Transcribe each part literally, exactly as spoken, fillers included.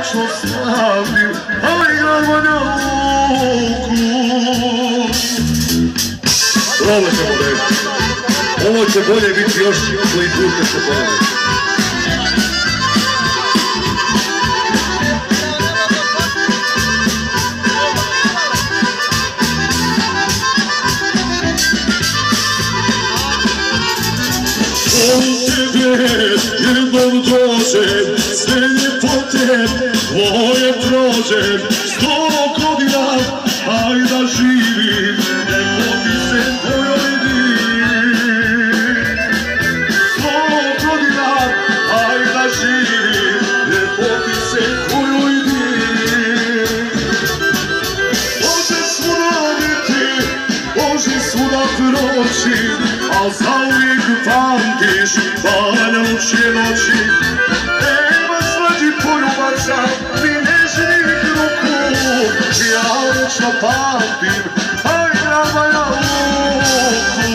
večno slavim, ali glava na oku. Ovo ćemo reći. Ovo će bolje biti još koji put kad se pojavi. Od tebe jednom dođem, sve ljepote tvoje prođem, sto godina, aj da živim, neko mi se tvojoj divim. Sto godina, aj da živim, neko mi se tvojoj divim. Može svuda biti, može svuda proći, al zauvijek pamtiš Banjalučke noći. Nema slađi poljubaca, ni nežnih ruku, ja večno pamtim, aj na Banja Luku.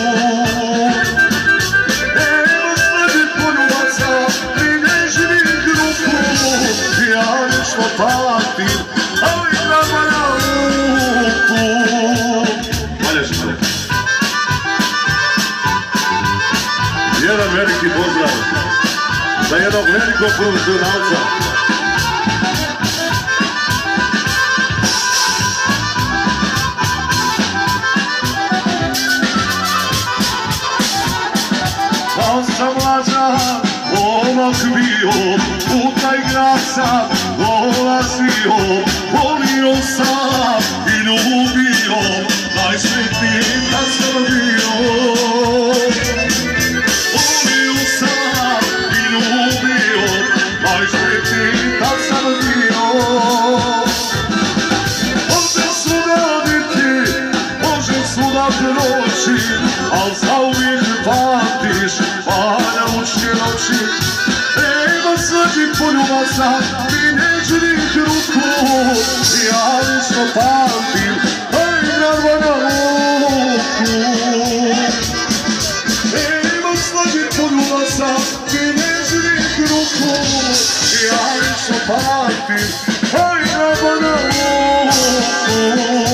Nema slađi poljubaca, ni nežnih ruku, ja večno pamtim, aj na Banja Luku. Valjaš me. Jedan veliki pozdrav za jednog velikog profesionalca. Kao sam mlađa, momak bio, u taj grad sam dolazio, volio sam i ljubio, najsretniji kad sam bio. Al zauvijek pamtiš Banjalučke noći. Nema slađih poljubaca i nežnih ruku, ja večno pamtim, aj na Banja Luku. Nema slađih poljubaca i nežnih ruku, ja večno pamtim, aj na Banja Luku.